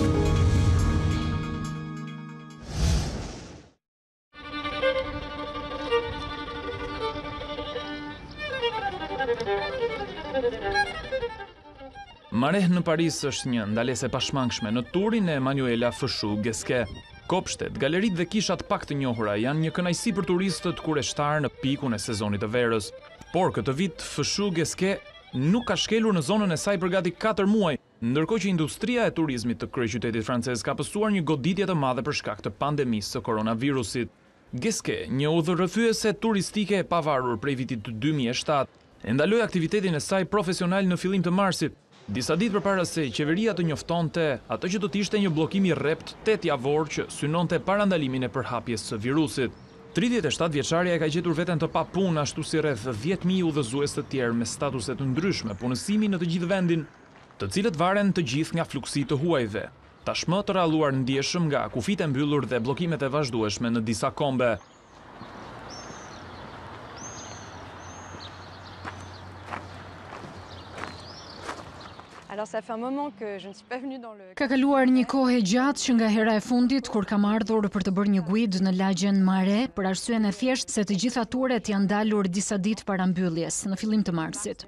Maare në Paris është një ndalesë e pashmangshme në turin e Maniuela Fëshu Gezke. Kopshtet, galeritë dhe kishat pak të njohura janë një kënaqësi për turistët kureshtarë në pikun e sezonit të verës. Por këtë vit Fëshu Gezke nuk ka shkelur në zonën e saj për gati 4 muaj, ndërkohë që industria e turizmit të kryeqytetit francez ka pësuar një goditje të madhe për shkak të pandemisë së koronavirusit. Gezke, një udhërrëthyese turistike e pavarur prej vitit 2007, e ndaloi aktivitetin e saj profesional në fillim të marsit, disa ditë përpara se qeveria të njoftonte atë që do të ishte një bllokim i rrept 8 javor që synonte parandalimin e përhapjes së virusit. 37 vjeçaria e ka gjetur veten të papunë, ashtu si rreth 10.000 udhëzues të tjerë me statuse të ndryshme punësimi në të gjithë vendin, të cilët varen të gjithë nga fluksi të huajve. Tashmë të ralluar ndjeshëm nga kufit e mbyllur dhe bllokimet e vazhdueshme në disa kombe. Ka kaluar një kohë e gjatë që nga hera e fundit kur kam ardhur për të bërë një guid në lagjen Maare, për arsyen e thjeshtë se të gjitha turet janë dalur disa ditë para mbylljes, në fillim të marsit.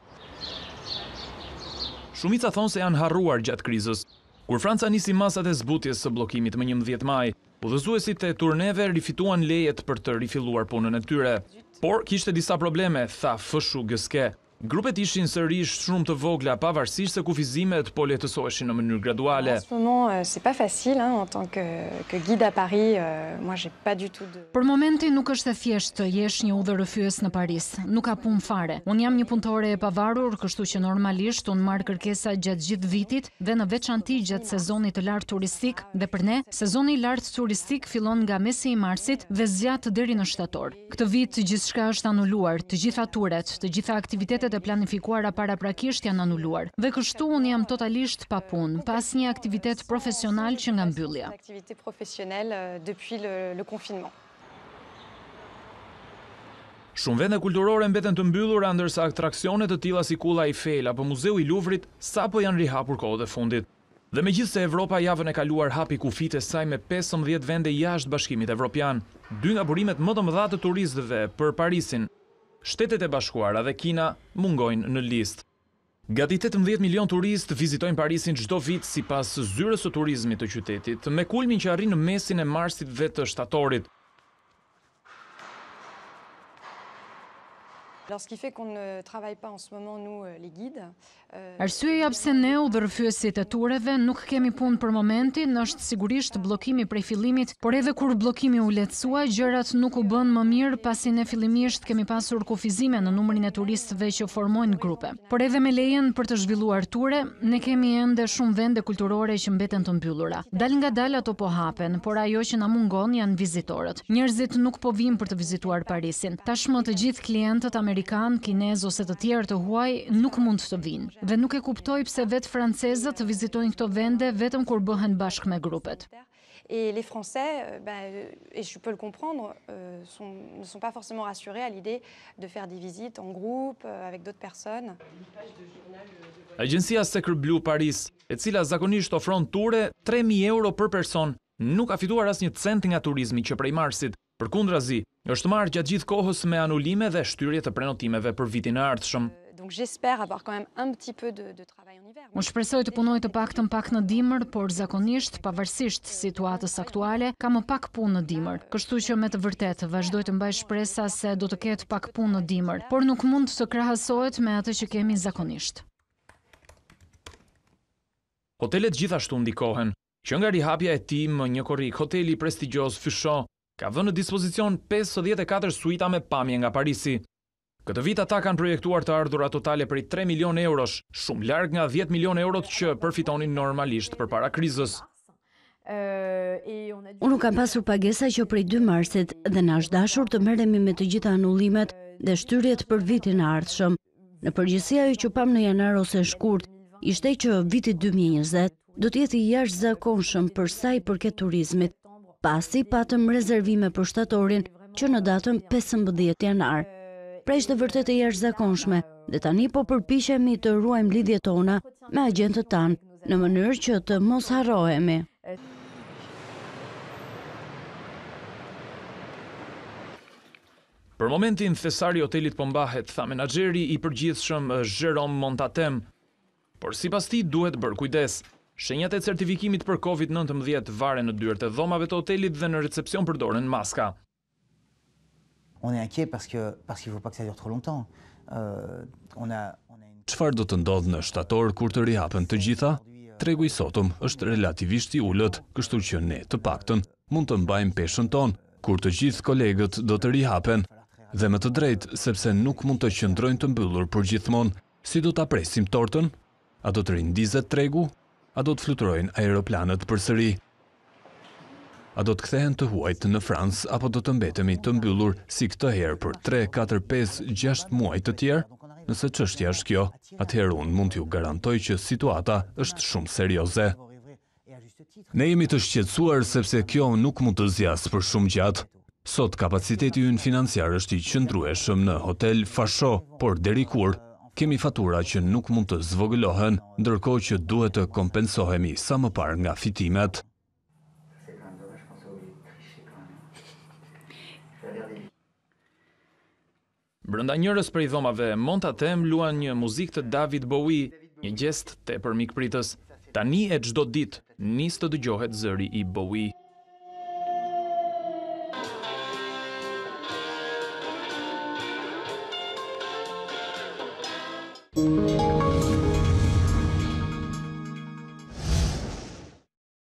Shumica thonë se janë harruar gjatë krizës. Kur Franca nisi masat e zbutjes së bllokimit më 11 maj, udhëzuesit e turneve rifituan lejet për të rifilluar punën e tyre. Por kishte disa probleme, tha Fëshu Gezke. Grupet ishin sërish shumë të vogla, pavarësisht se kufizimet po lehtësoheshin në mënyrë graduale. Për momentin nuk është e thjeshtë të jesh një udhërrëfyes në Paris, nuk ka punë fare. Unë jam një punëtore e pavarur, kështu që normalisht unë marr kërkesa gjatë gjithë vitit dhe në veçanti gjatë sezonit të lartë turistik, dhe për ne, sezoni i lartë turistik fillon nga mesi i marsit dhe zgjat deri në shtator. Këtë vit gjithçka është anuluar, të gjitha turet, të gjitha aktivitetet e planifikuara paraprakisht janë anuluar. Dhe kështu unë jam totalisht pa punë, pas një aktivitet profesional që nga mbyllja. Shumë vende kulturore mbeten të mbyllura, ndërsa atraksione të tilla si Kulla Eiffel apo Muzeu i Luvrit sapo janë rihapur kohët e fundit. Dhe megjithse Evropa javën e kaluar hapi kufit e saj me 15 vende jashtë Bashkimit Evropian, 2 nga burimet më të mëdha të turistëve për Parisin, Shtetet e Bashkuara dhe Kina mungojnë në listë. Gati 18 milion turistë vizitojnë Parisin çdo vit sipas zyrës së turizmit të qytetit, me kulmin që arrin në mesin e marsit dhe të shtatorit. Arsyeja pse ne udhërrëfyesit e tureve nuk kemi punë për momentin është sigurisht bllokimi prej fillimit, por edhe kur bllokimi u lehtësua, gjërat nuk u bën më mirë pasi ne fillimisht kemi pasur kufizime në numrin e turistëve që formojnë grupe. Por edhe me lejen për të zhvilluar ture, ne kemi ende shumë vende kulturore që mbeten të mbyllura. Dal nga dal ato po hapen, por ajo që na mungon janë vizitorët. Njerëzit nuk po vinë për të vizituar Parisin. Tashmë të gjithë klientët amerikan, kinez ose të tjerë të huaj nuk mund të vinë. Dhe nuk e kuptoj pse vetë francezët vizitojnë këto vende vetëm kur bëhen bashkë me grupet. Et les Français, et je peux le comprendre, ne sont pas forcément rassurés à l'idée de faire des visites en groupe, avec d'autres personnes. Agjencia Secret Blue Paris, e cila zakonisht ofron ture 3.000 euro për person, nuk ka fituar asnjë cent nga turizmi që prej marsit. Përkundrazi, është marrë gjatë gjithë kohës me anulime dhe shtyrje të prenotimeve për vitin e ardhshëm. Donc j'espère avoir quand même un petit peu de travail en hiver. Unë shpresoj të punoj të paktën pak në dimër, por zakonisht, pavarësisht situatës aktuale, ka më pak punë në dimër. Kështu që me të vërtetë vazhdoj të mbaj shpresa se do të ketë pak punë në dimër, por nuk mund të krahasohet me atë që kemi zakonisht. Hotelet gjithashtu ndikohen. Që nga rihapja e tij më një korrik, hoteli prestigjioz Fëshu ka vënë në dispozicion 54 suita me pamje nga Parisi. Këtë vit ata kanë projektuar të ardhura totale prej 3 milion eurosh, shumë larg nga 10 milion eurot që përfitonin normalisht përpara krizës. Unë kam pasur pagesa që prej 2 marsit dhe na është dashur të merremi me të gjitha anullimet dhe shtyrjet për vitin e ardhshëm. Në përgjithësi ajo që pam në janar ose shkurt ishte që viti 2020 do të jetë i jashtëzakonshëm për sa i përket turizmit. Pasi patëm rezervime për shtatorin që në datën 15 janar. Pra ishte vërtet e jashtëzakonshme dhe tani po përpiqemi të ruajmë lidhjet tona me agjentët tanë në mënyrë që të mos harrohemi. Për momentin, thesari i hotelit po mbahet, tha menaxheri i përgjithshëm Jerome Montatem, por sipas tij duhet bërë kujdes. Shenjat e certifikimit për COVID-19 varen në dyert e dhomave të hotelit dhe në recepcion përdoren maska. On est inquiet parce qu'il faut pas que ça dure trop longtemps. Çfarë do të ndodhë në shtator kur të rihapen të gjitha? Tregu i sotëm është relativisht i ulët, kështu që ne, të paktën, mund të mbajmë peshën tonë kur të gjithë kolegët do të rihapen, dhe më të drejtë sepse nuk mund të qëndrojnë të mbyllur për gjithmonë. Si do ta presim tortën? A do të rindizet tregu? A do të fluturojnë aeroplanet përsëri? A do të kthehen të huajt në Francë apo do të mbetemi të mbyllur si këtë herë për 3, 4, 5, 6 muaj të tjerë? Nëse çështja është kjo, atëherë unë mund t'ju garantoj që situata është shumë serioze. Ne jemi të shqetësuar sepse kjo nuk mund të zjasë për shumë gjatë. Sot kapaciteti ynë financiar është i qëndrueshëm në hotel Fëshu, por deri kur kemi fatura që nuk mund të zvogëlohen, ndërkohë që duhet të kompensohemi sa më parë nga fitimet. Brenda njërës prej dhomave, Montatem luan një muzikë të David Bowie, një gjest tepër mikpritës. Tani e çdo ditë nis të dëgjohet zëri i Bowie.